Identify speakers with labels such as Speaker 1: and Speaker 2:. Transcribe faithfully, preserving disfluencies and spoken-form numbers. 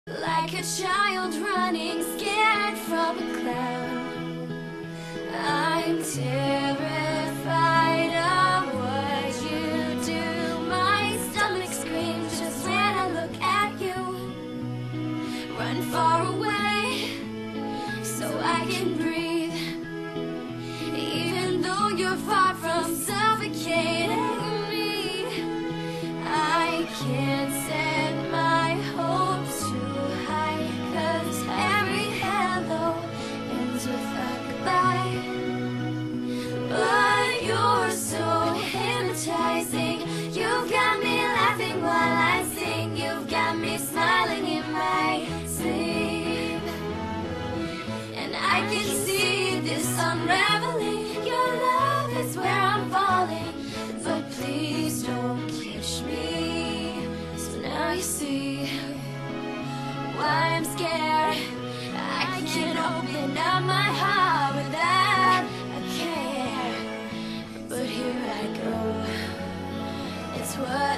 Speaker 1: Like a child running scared from a clown, I'm terrified of what you do. My stomach screams just when I look at you. Run far away so I can breathe, even though you're far from suffocating me. I can't set my hopes too high, 'cause every hello ends with a goodbye. But you're so hypnotizing. You've got me laughing while I sing. You've got me smiling in my sleep, and I can see this unraveling. Your love is where I'm falling, but please don't catch me. So now you see why I'm scared. I can't open up my heart without a care. But here I go, it's what